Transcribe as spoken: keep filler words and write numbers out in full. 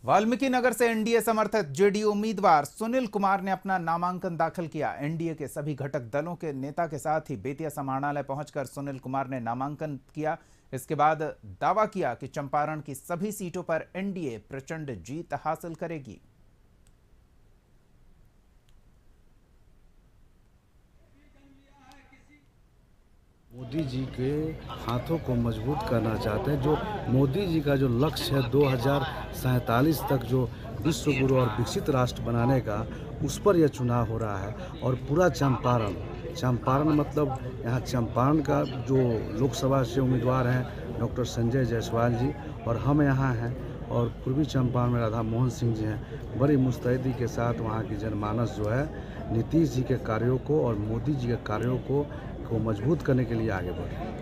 वाल्मीकि नगर से एनडीए समर्थक जेडीयू उम्मीदवार सुनील कुमार ने अपना नामांकन दाखिल किया। एनडीए के सभी घटक दलों के नेता के साथ ही बेतिया समाहरणालय पहुंचकर सुनील कुमार ने नामांकन किया। इसके बाद दावा किया कि चंपारण की सभी सीटों पर एनडीए प्रचंड जीत हासिल करेगी। मोदी जी के हाथों को मजबूत करना चाहते हैं। जो मोदी जी का जो लक्ष्य है दो हज़ार सैंतालीस तक जो विश्व गुरु और विकसित राष्ट्र बनाने का, उस पर यह चुनाव हो रहा है। और पूरा चंपारण चंपारण मतलब यहाँ चंपारण का जो लोकसभा से उम्मीदवार हैं डॉक्टर संजय जायसवाल जी, और हम यहाँ हैं। और पूर्वी चंपारण में राधा मोहन सिंह जी हैं। बड़ी मुस्तैदी के साथ वहाँ की जनमानस जो है नीतीश जी के कार्यों को और मोदी जी के कार्यों को को मजबूत करने के लिए आगे बढ़े।